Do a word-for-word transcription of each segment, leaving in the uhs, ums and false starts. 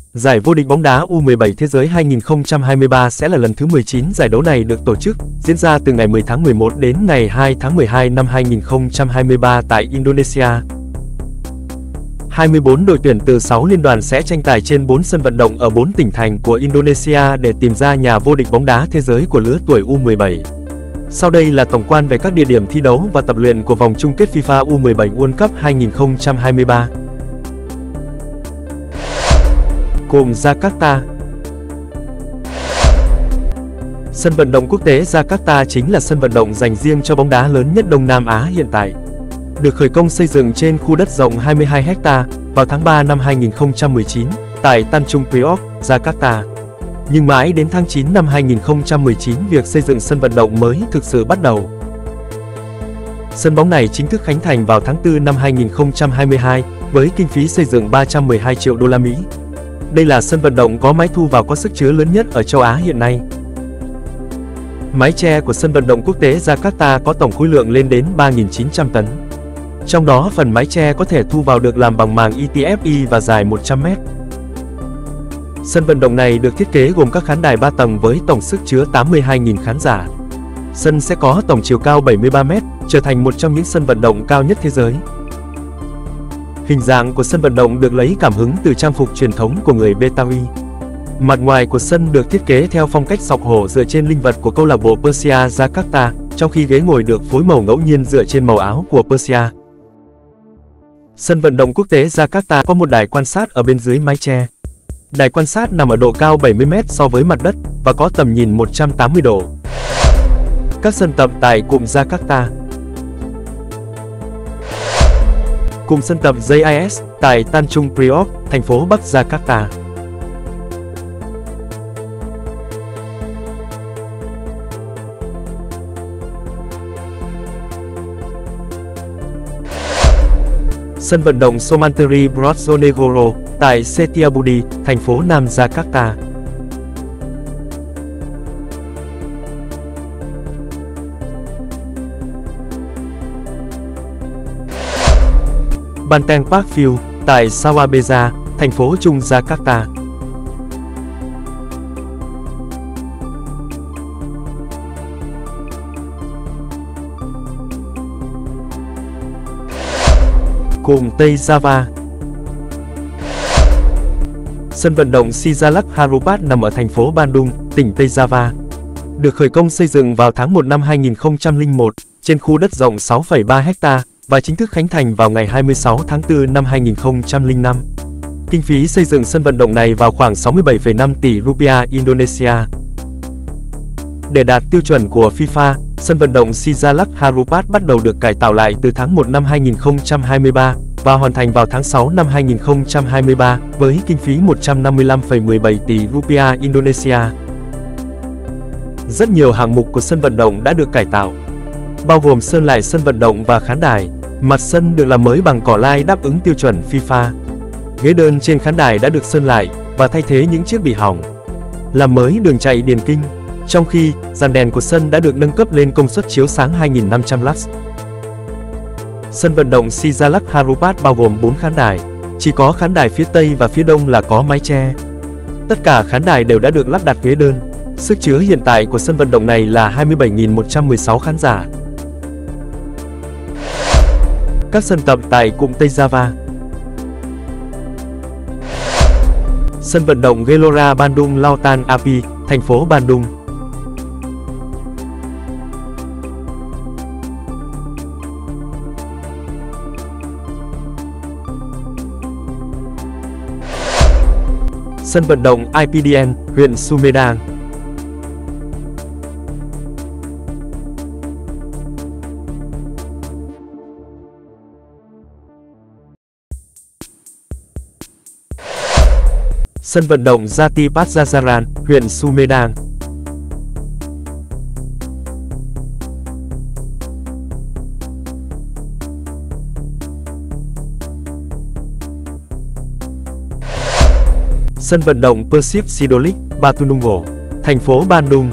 Giải vô địch bóng đá U mười bảy Thế giới hai nghìn không trăm hai mươi ba sẽ là lần thứ mười chín giải đấu này được tổ chức, diễn ra từ ngày mười tháng mười một đến ngày hai tháng mười hai năm hai nghìn không trăm hai mươi ba tại Indonesia. hai mươi bốn đội tuyển từ sáu liên đoàn sẽ tranh tài trên bốn sân vận động ở bốn tỉnh thành của Indonesia để tìm ra nhà vô địch bóng đá thế giới của lứa tuổi U mười bảy. Sau đây là tổng quan về các địa điểm thi đấu và tập luyện của vòng chung kết FIFA U mười bảy World Cup hai nghìn không trăm hai mươi ba. Cụm Jakarta. Sân vận động quốc tế Jakarta chính là sân vận động dành riêng cho bóng đá lớn nhất Đông Nam Á hiện tại. Được khởi công xây dựng trên khu đất rộng hai mươi hai héc ta vào tháng ba năm hai nghìn không trăm mười chín tại Tanjung Priok, Jakarta. Nhưng mãi đến tháng chín năm hai nghìn không trăm mười chín việc xây dựng sân vận động mới thực sự bắt đầu. Sân bóng này chính thức khánh thành vào tháng tư năm hai nghìn không trăm hai mươi hai với kinh phí xây dựng ba trăm mười hai triệu đô la Mỹ. Đây là sân vận động có máy thu vào có sức chứa lớn nhất ở châu Á hiện nay. Mái che của sân vận động quốc tế Jakarta có tổng khối lượng lên đến ba nghìn chín trăm tấn. Trong đó phần mái che có thể thu vào được làm bằng màng i tê ép i và dài một trăm mét. Sân vận động này được thiết kế gồm các khán đài ba tầng với tổng sức chứa tám mươi hai nghìn khán giả. Sân sẽ có tổng chiều cao bảy mươi ba mét, trở thành một trong những sân vận động cao nhất thế giới. Hình dạng của sân vận động được lấy cảm hứng từ trang phục truyền thống của người Betawi. Mặt ngoài của sân được thiết kế theo phong cách sọc hổ dựa trên linh vật của câu lạc bộ Persia Jakarta, trong khi ghế ngồi được phối màu ngẫu nhiên dựa trên màu áo của Persia. Sân vận động quốc tế Jakarta có một đài quan sát ở bên dưới mái che. Đài quan sát nằm ở độ cao bảy mươi mét so với mặt đất và có tầm nhìn một trăm tám mươi độ. Các sân tập tại cụm Jakarta. Cụm sân tập gi i ét tại Tanjung Priok, thành phố Bắc Jakarta. Sân vận động Somanteri Brojonegoro tại Setiabudi, thành phố Nam Jakarta. Banteng Park View tại Sawabeza, thành phố Trung Jakarta. Cụm Tây Java. Sân vận động Sijalak Harupat nằm ở thành phố Bandung, tỉnh Tây Java. Được khởi công xây dựng vào tháng một năm hai nghìn không trăm lẻ một trên khu đất rộng sáu phẩy ba héc ta và chính thức khánh thành vào ngày hai mươi sáu tháng tư năm hai nghìn không trăm lẻ năm. Kinh phí xây dựng sân vận động này vào khoảng sáu mươi bảy phẩy năm tỷ rupiah Indonesia. Để đạt tiêu chuẩn của FIFA, sân vận động Sijalak Harupat bắt đầu được cải tạo lại từ tháng một năm hai nghìn không trăm hai mươi ba và hoàn thành vào tháng sáu năm hai nghìn không trăm hai mươi ba với kinh phí một trăm năm mươi lăm phẩy mười bảy tỷ rupiah Indonesia. Rất nhiều hạng mục của sân vận động đã được cải tạo, bao gồm sơn lại sân vận động và khán đài. Mặt sân được làm mới bằng cỏ lai đáp ứng tiêu chuẩn FIFA. Ghế đơn trên khán đài đã được sơn lại và thay thế những chiếc bị hỏng. Làm mới đường chạy điền kinh, trong khi dàn đèn của sân đã được nâng cấp lên công suất chiếu sáng hai nghìn năm trăm lux. Sân vận động Sijalak Harupat bao gồm bốn khán đài, chỉ có khán đài phía Tây và phía Đông là có mái che. Tất cả khán đài đều đã được lắp đặt ghế đơn. Sức chứa hiện tại của sân vận động này là hai mươi bảy nghìn một trăm mười sáu khán giả. Các sân tập tại cụm Tây Java. Sân vận động Gelora Bandung Lautan Api, thành phố Bandung. Sân vận động i pê đê en, huyện Sumedang. Sân vận động Jati Pajajaran, huyện Sumedang. Sân vận động Persib Sidolik, Batunungo, thành phố Bandung.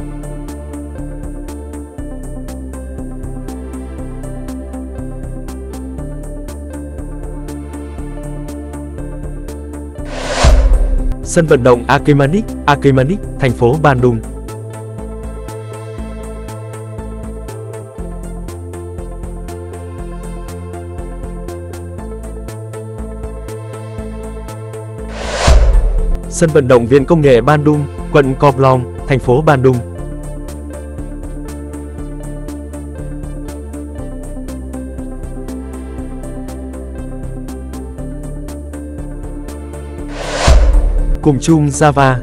Sân vận động Akemanik, Akemanik, thành phố Bandung. Sân vận động Viện Công nghệ Bandung, quận Coblong, thành phố Bandung. Cùng chung Java.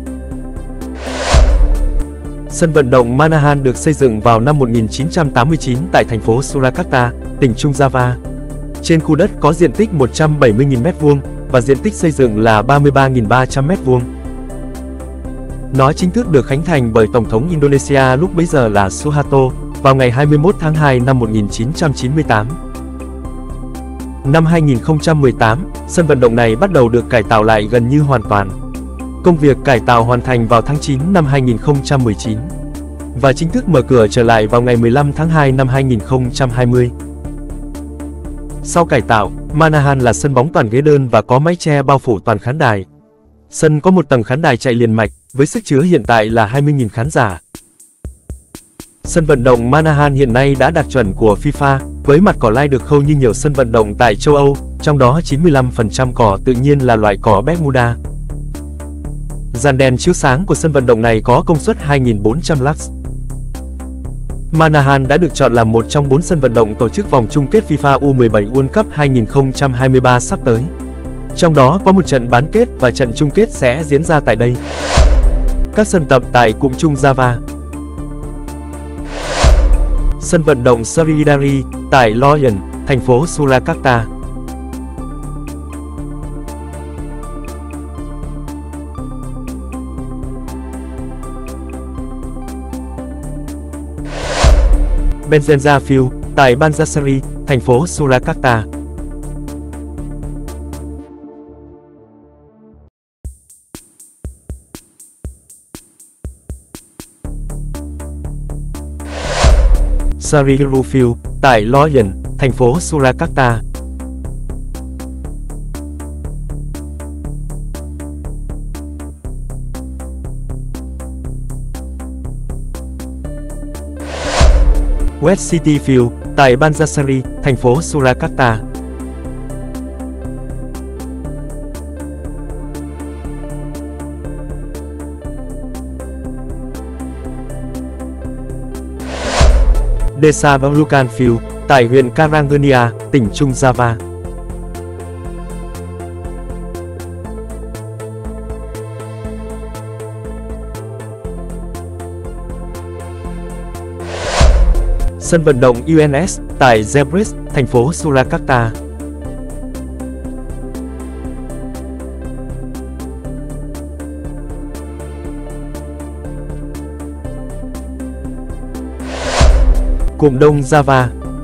Sân vận động Manahan được xây dựng vào năm một nghìn chín trăm tám mươi chín tại thành phố Surakarta, tỉnh Trung Java. Trên khu đất có diện tích một trăm bảy mươi nghìn mét vuông và diện tích xây dựng là ba mươi ba nghìn ba trăm mét vuông. Nó chính thức được khánh thành bởi Tổng thống Indonesia lúc bấy giờ là Suharto vào ngày hai mươi mốt tháng hai năm một nghìn chín trăm chín mươi tám. Năm hai nghìn không trăm mười tám, sân vận động này bắt đầu được cải tạo lại gần như hoàn toàn. Công việc cải tạo hoàn thành vào tháng chín năm hai nghìn không trăm mười chín và chính thức mở cửa trở lại vào ngày mười lăm tháng hai năm hai nghìn không trăm hai mươi. Sau cải tạo, Manahan là sân bóng toàn ghế đơn và có mái che bao phủ toàn khán đài. Sân có một tầng khán đài chạy liền mạch, với sức chứa hiện tại là hai mươi nghìn khán giả. Sân vận động Manahan hiện nay đã đạt chuẩn của FIFA, với mặt cỏ lai được khâu như nhiều sân vận động tại châu Âu, trong đó chín mươi lăm phần trăm cỏ tự nhiên là loại cỏ Bermuda. Dàn đèn chiếu sáng của sân vận động này có công suất hai nghìn bốn trăm lux. Manahan đã được chọn làm một trong bốn sân vận động tổ chức vòng chung kết FIFA U mười bảy World Cup hai nghìn không trăm hai mươi ba sắp tới. Trong đó có một trận bán kết và trận chung kết sẽ diễn ra tại đây. Các sân tập tại cụm chung Java. Sân vận động Sriwidari tại Loyen, thành phố Surakarta. Benzenza Field tại Banjasari, thành phố Surakarta. Sariru Field tại Loyen, thành phố Surakarta. West City Field tại Banjasari, thành phố Surakarta. Desa Balukan Field tại huyện Karangania, tỉnh Trung Java. Sân vận động u en ét tại Zebris, thành phố Surakarta. Cụm Đông Java.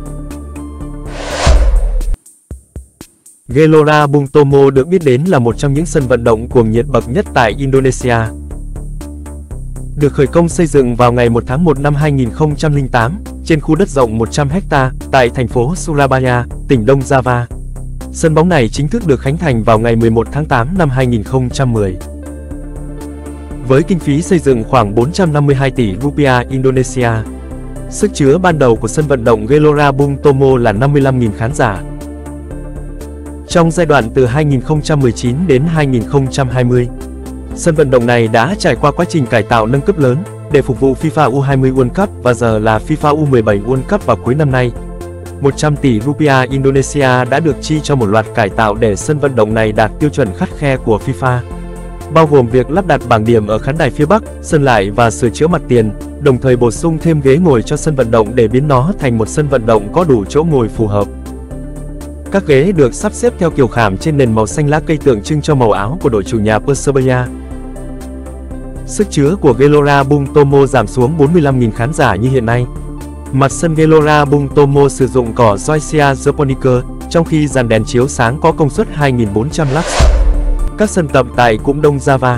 Gelora Bung Tomo được biết đến là một trong những sân vận động cuồng nhiệt bậc nhất tại Indonesia. Được khởi công xây dựng vào ngày một tháng một năm hai nghìn không trăm lẻ tám, trên khu đất rộng một trăm héc ta, tại thành phố Surabaya, tỉnh Đông Java. Sân bóng này chính thức được khánh thành vào ngày mười một tháng tám năm hai nghìn không trăm mười. Với kinh phí xây dựng khoảng bốn trăm năm mươi hai tỷ rupiah Indonesia. Sức chứa ban đầu của sân vận động Gelora Bung Tomo là năm mươi lăm nghìn khán giả. Trong giai đoạn từ hai nghìn không trăm mười chín đến hai nghìn không trăm hai mươi, sân vận động này đã trải qua quá trình cải tạo nâng cấp lớn để phục vụ FIFA U hai mươi World Cup và giờ là FIFA U mười bảy World Cup vào cuối năm nay. một trăm tỷ rupiah Indonesia đã được chi cho một loạt cải tạo để sân vận động này đạt tiêu chuẩn khắt khe của FIFA, bao gồm việc lắp đặt bảng điểm ở khán đài phía Bắc, sân lại và sửa chữa mặt tiền, đồng thời bổ sung thêm ghế ngồi cho sân vận động để biến nó thành một sân vận động có đủ chỗ ngồi phù hợp. Các ghế được sắp xếp theo kiểu khảm trên nền màu xanh lá cây tượng trưng cho màu áo của đội chủ nhà Persebaya. Sức chứa của Gelora Bung Tomo giảm xuống bốn mươi lăm nghìn khán giả như hiện nay. Mặt sân Gelora Bung Tomo sử dụng cỏ Zoysia japonica, trong khi dàn đèn chiếu sáng có công suất hai nghìn bốn trăm lux. Các sân tập tại cụm Đông Java.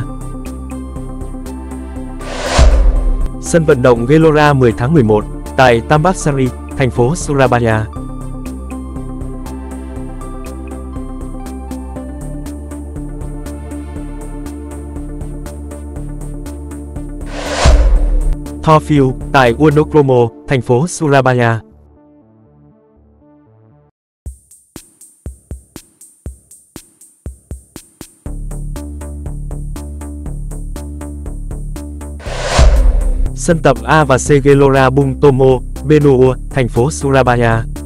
Sân vận động Gelora mười tháng mười một, tại Tambakasari, thành phố Surabaya. Thorfield, tại Wonokromo, thành phố Surabaya. Sân tập A và C Gelora Bung Tomo, Benua, thành phố Surabaya.